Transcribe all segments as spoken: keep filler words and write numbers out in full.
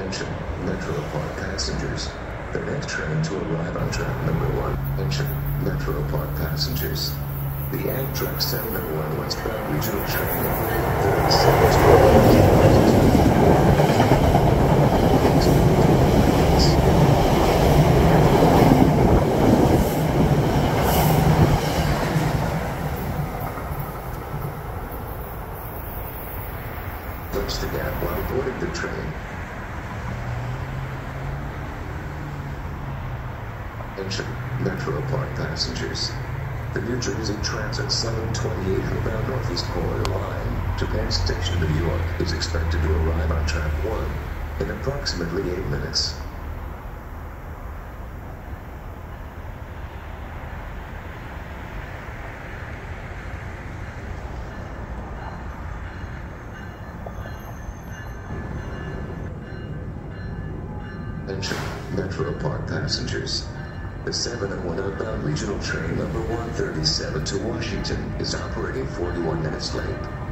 Attention, Metropark passengers. The next train to arrive on track number one. Attention, Metropark passengers. The Amtrak seven oh one westbound regional train number thirty-seven to Touch the gap while boarding the train. Attention, Metropark passengers. The New Jersey Transit seven twenty-eight bound Northeast Corridor line to Penn Station, New York is expected to arrive on track one in approximately eight minutes. Attention, Metropark passengers. The seven oh one outbound regional train number one thirty-seven to Washington is operating forty-one minutes late.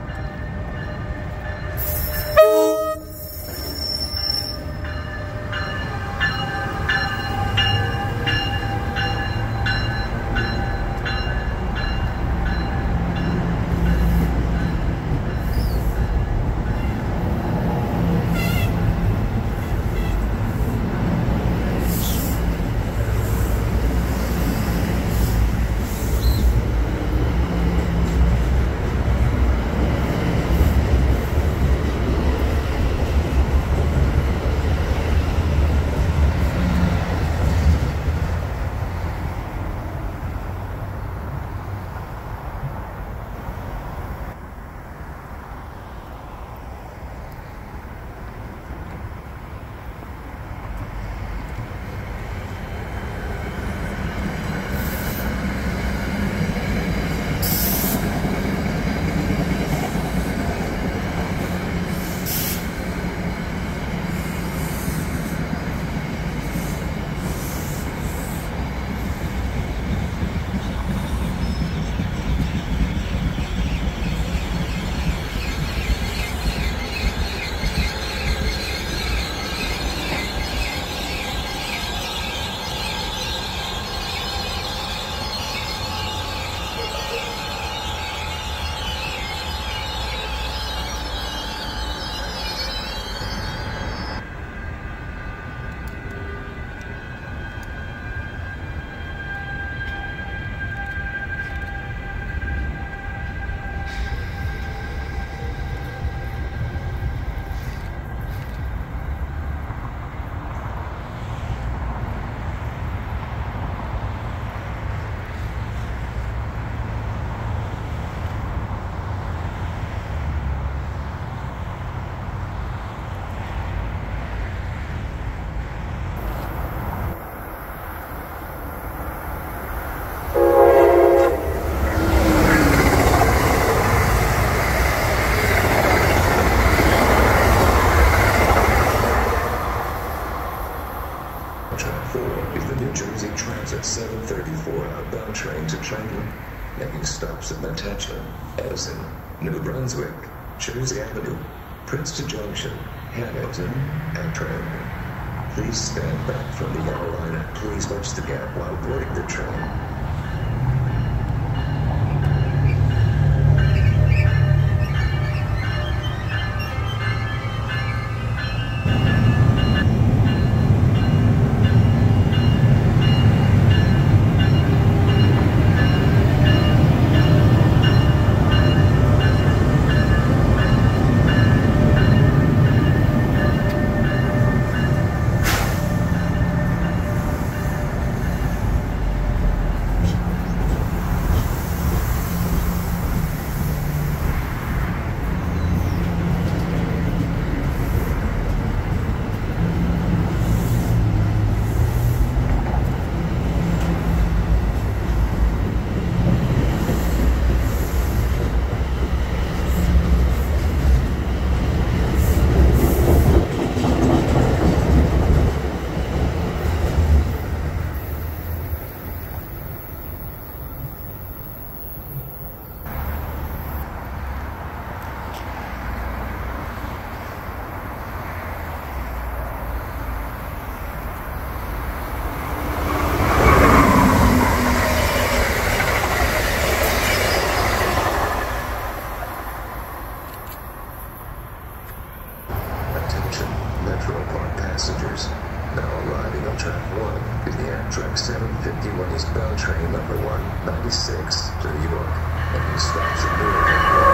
seven thirty-four outbound train to China, making stops at Manhattan, Edison, New Brunswick, Jersey Avenue, Princeton Junction, Hamilton, and Trenton. Please stand back from the yellow line and please watch the gap while boarding the train. New York, making stops at Newark Airport.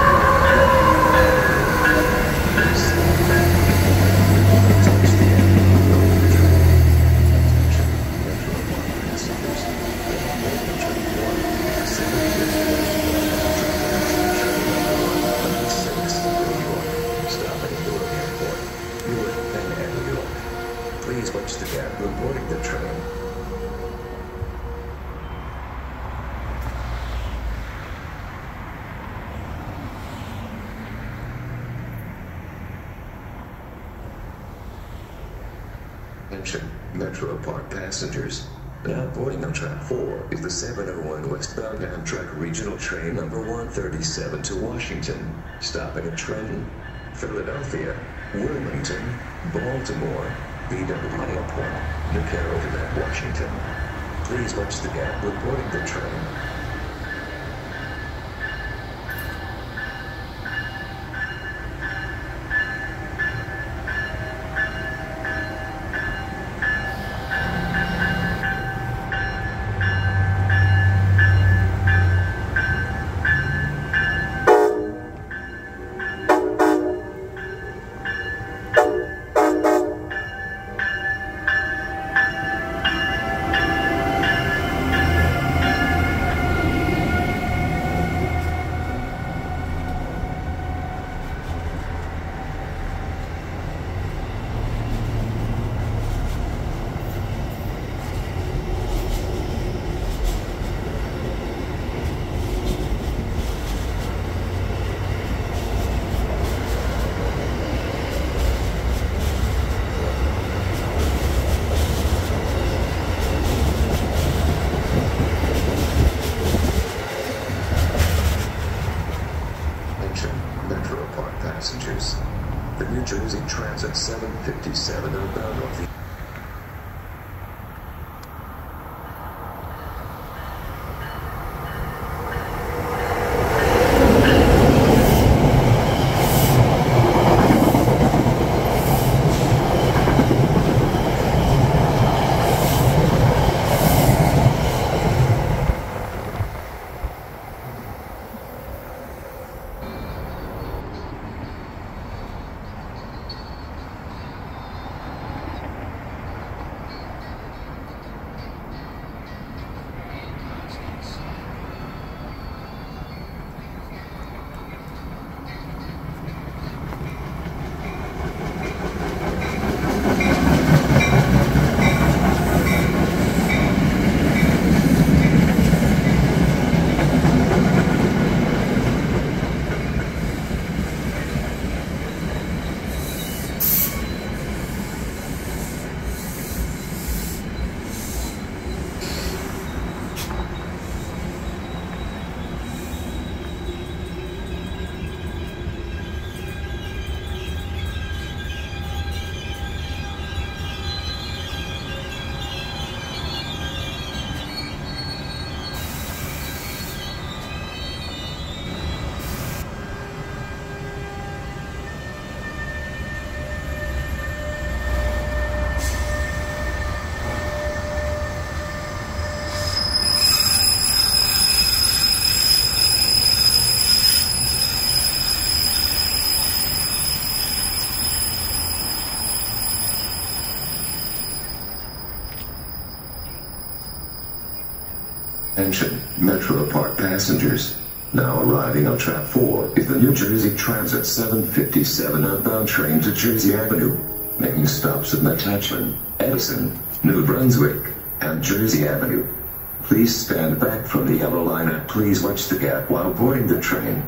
Please watch the gap when boarding the train. Attention, Metropark passengers. Now boarding on track four is the seven oh one westbound Amtrak regional train number one thirty-seven to Washington, stopping at Trenton, Philadelphia, Wilmington, Baltimore, B W Airport, New Carrollton at Washington. Please watch the gap when boarding the train. Metropark passengers. The New Jersey Transit seven fifty-seven are bound off the Attention, Metropark passengers. Now arriving on track four is the New Jersey Transit seven fifty-seven outbound train to Jersey Avenue, making stops at Metropark, Edison, New Brunswick, and Jersey Avenue. Please stand back from the yellow line and please watch the gap while boarding the train.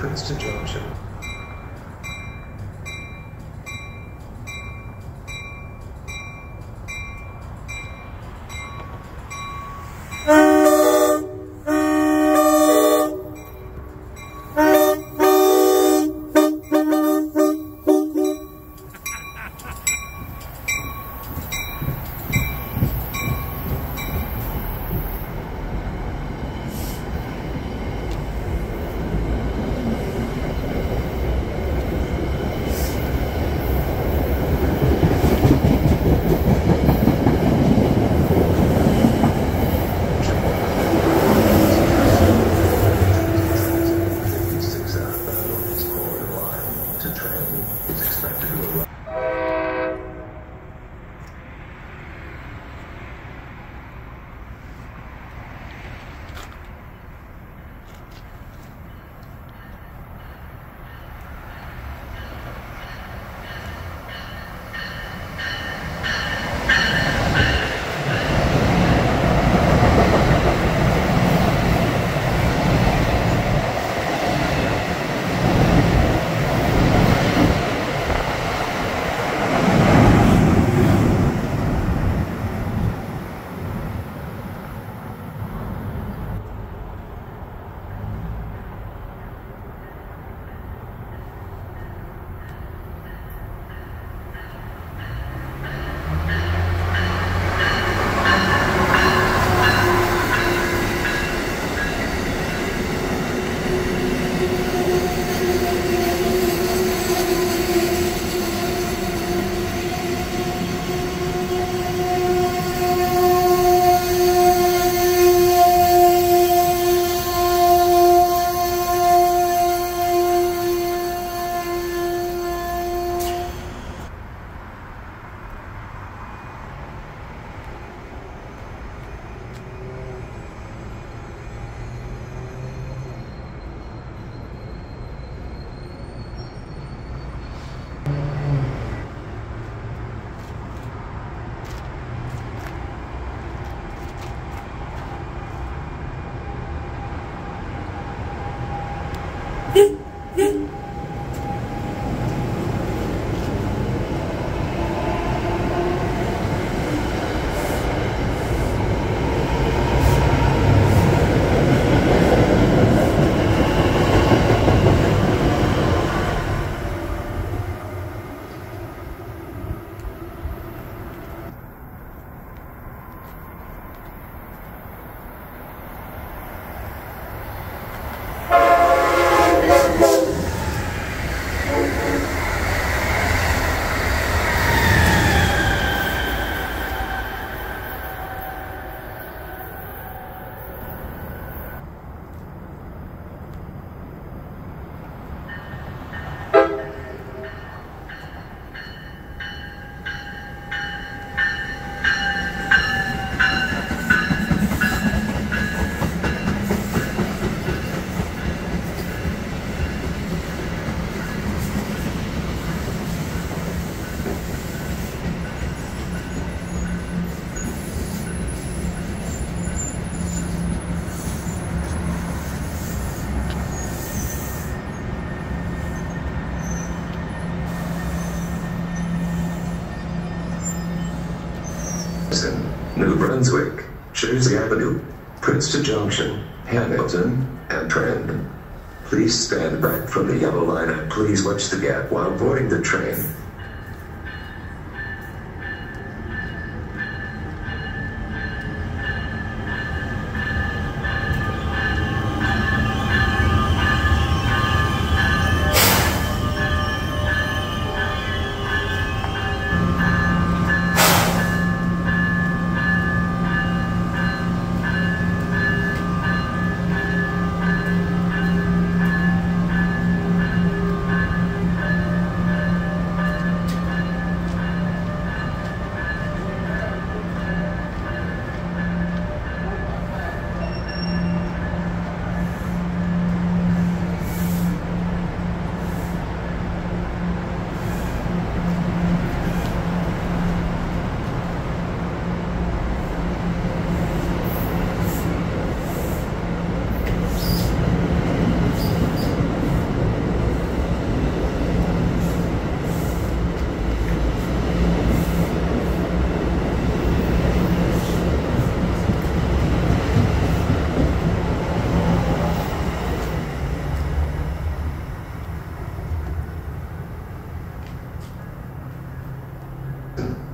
Princeton Junction. New Brunswick, Jersey Avenue, Princeton Junction, Hamilton, and Trent. Please stand back from the yellow line and please watch the gap while boarding the train.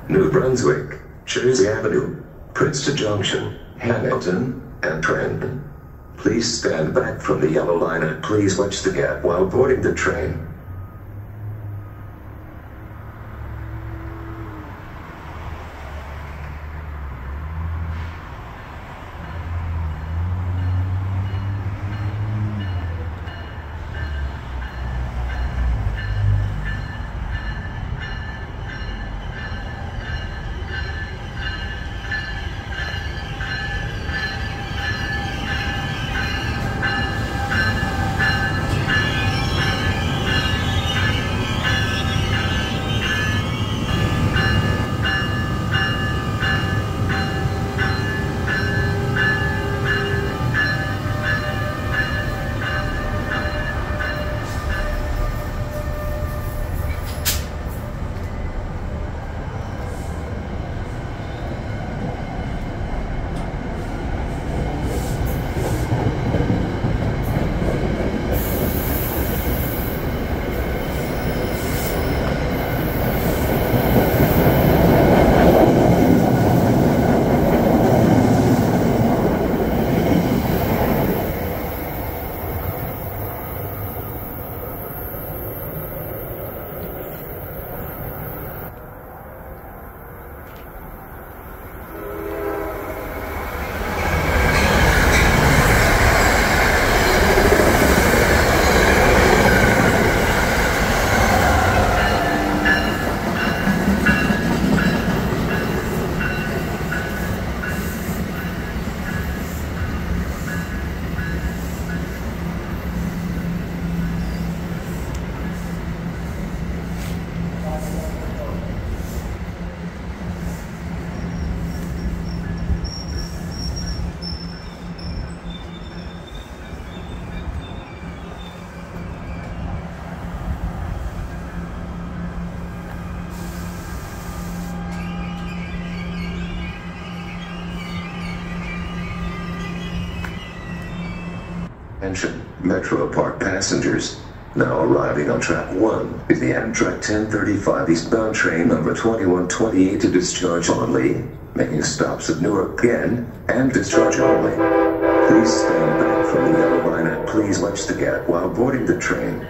New Brunswick, Jersey Avenue, Princeton Junction, Hamilton, and Trent. Please stand back from the yellow line and please watch the gap while boarding the train. Attention, Metropark passengers. Now arriving on track one is the Amtrak ten thirty-five eastbound train number twenty-one twenty-eight to discharge only, making stops at Newark again, and discharge only. Please stand back from the yellow line and please watch the gap while boarding the train.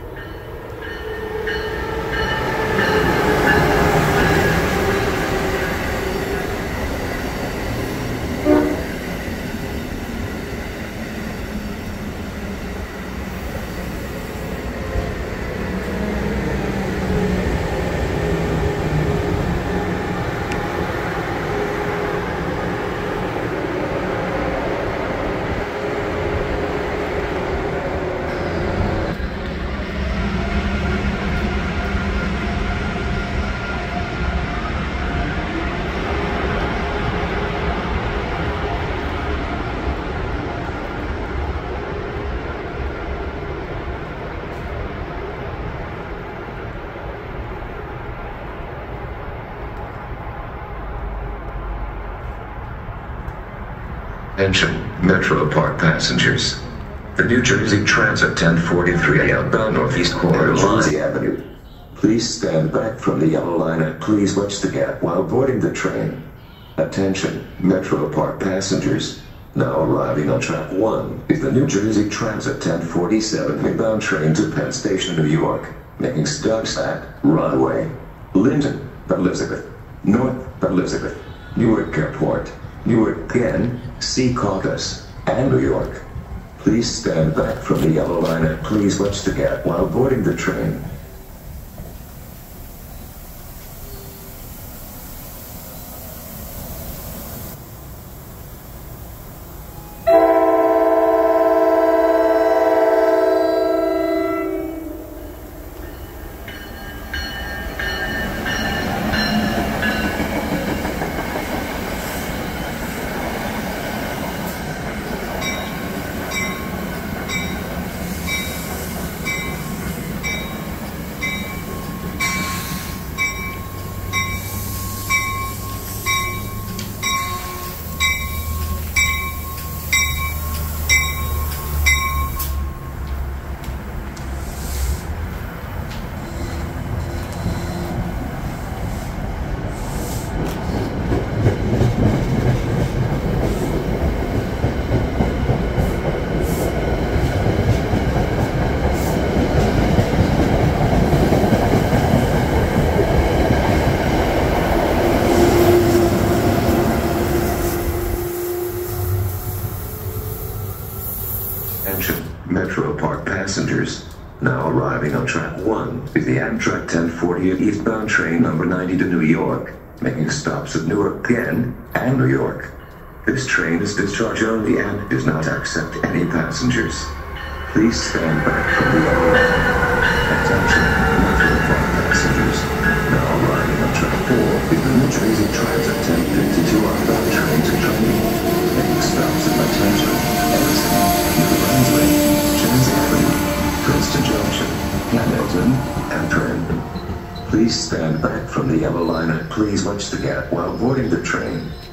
Attention, Metropark passengers. The New Jersey Transit ten forty-three outbound Northeast Corridor Jersey Avenue. Please stand back from the yellow line and please watch the gap while boarding the train. Attention, Metropark passengers. Now arriving on track one is the New Jersey Transit ten forty-seven inbound train to Penn Station, New York, making stops at Runway, Linden, Elizabeth, North Elizabeth, Newark Airport, Newark again, Secaucus, and New York. Please stand back from the yellow line and please watch the gap while boarding the train. passengers. Now arriving on track one is the Amtrak ten forty-eight eastbound train number ninety to New York, making stops at Newark again and New York. This train is discharge only and does not accept any passengers. Please stand back from the yellow line. Attention, Metropark passengers. Now arriving on track four is the New Jersey Transit ten fifty-two outbound train to Trenton, making stops at Metropark, Edison, New Brunswick, Jersey Avenue, Princeton Junction, Hamilton, and Trenton. Please stand back from the yellow line and please watch the gap while boarding the train.